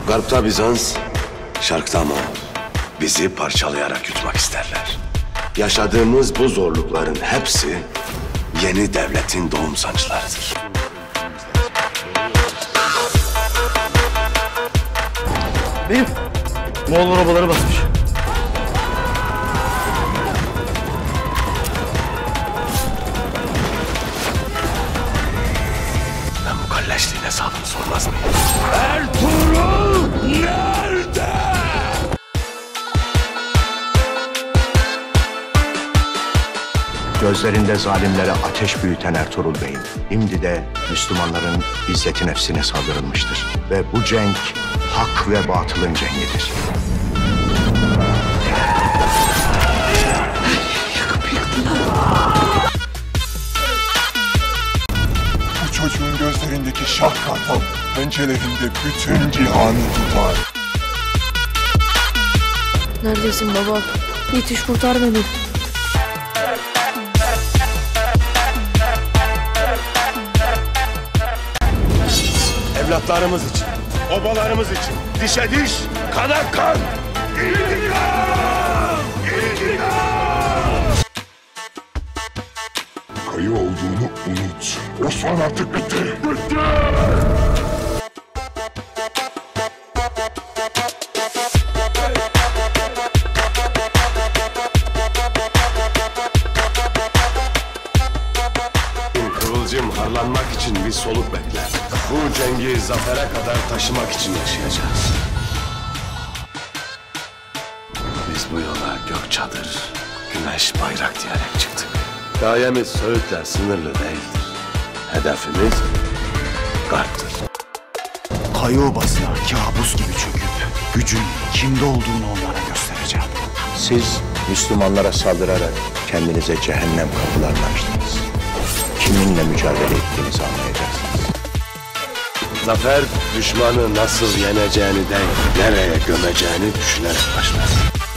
Garpta Bizans, şarkta Moğol. Bizi parçalayarak yutmak isterler. Yaşadığımız bu zorlukların hepsi yeni devletin doğum sancılarıdır. Beyim, Moğol arabaları basmış. Ben bu kalleşliğin hesabını sormaz mıyım? Ertuğrul nerede? Gözlerinde zalimlere ateş büyüten Ertuğrul Bey'in şimdi de Müslümanların izzeti nefsine saldırılmıştır. Ve bu cenk hak ve batılın cengidir. Bu çocuğun gözlerindeki şah kartal pençelerinde bütün cihanı tutar. Neredesin baba? Yetiş kurtar beni. Evlatlarımız için, obalarımız için dişe diş, kana kan. İntikam! İntikam! Kayı olduğunu unut. Osman artık bitti. Bitti! Kıvılcım harlanmak için bir soluk bekler. Bu cengi zafere kadar taşımak için yaşayacağız. Biz bu yola gök çadır, güneş bayrak diyerek çıktık. Gayemiz Söğüt'le sınırlı değildir. Hedefimiz Garp'tır. Kayı obasına kabus gibi çöküp gücün kimde olduğunu onlara göstereceğim. Siz Müslümanlara saldırarak kendinize cehennem kapılarını açtınız. Kiminle mücadele ettiğinizi anlayacaksınız. Zafer düşmanı nasıl yeneceğini değil, nereye gömeceğini düşünerek başlar.